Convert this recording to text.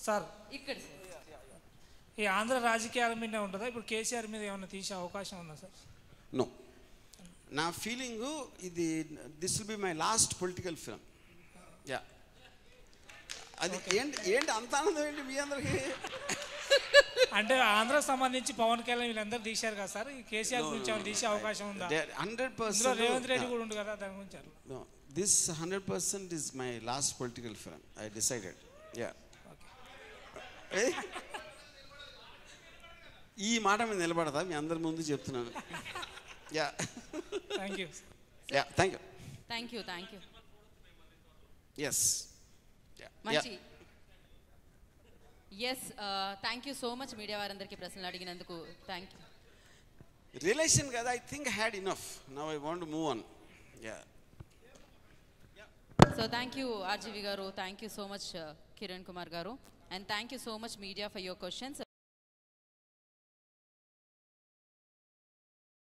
Sir ఇక్కడ ఈ ఆంధ్ర రాజకీయాల మీద ఉంటుందా ఇప్పుడు కేసీఆర్ మీద ఏమైనా తీసే అవకాశం ఉందా సార్? నో, నా ఫీలింగు ఇది this will be my last political film. Yeah, అది ఏంటి అంత ఆనందం ఏంటి మీ అందరికి? అంటే ఆంధ్రకు సంబంధించి పవన్ కళ్యాణ్ వీళ్ళందరూ తీశారు కదా సార్, ఈ కేసీఆర్ గురించి ఏమైనా తీసే అవకాశం ఉందా? 100% రేవంత్ రెడ్డి కూడా ఉంది కదా దాని గురించి. No, this 100% is my last political film. I decided. Yeah. Okay. ఈ మాట మీద నిలబడతా మీ అందరి ముందు చెప్తున్నాను. Yeah, thank you. Yeah, thank you. Thank you, thank you. Yes, మంచి. Yes, thank you so much media వారందరికీ ప్రశ్నలు అడిగినందుకు. థ్యాంక్ యూ. రిలేషన్ కదా, I think had enough. Now I want to move on. Yeah. So thank you RGV garu, thank you so much Kiran Kumar garu, and thank you so much media for your questions.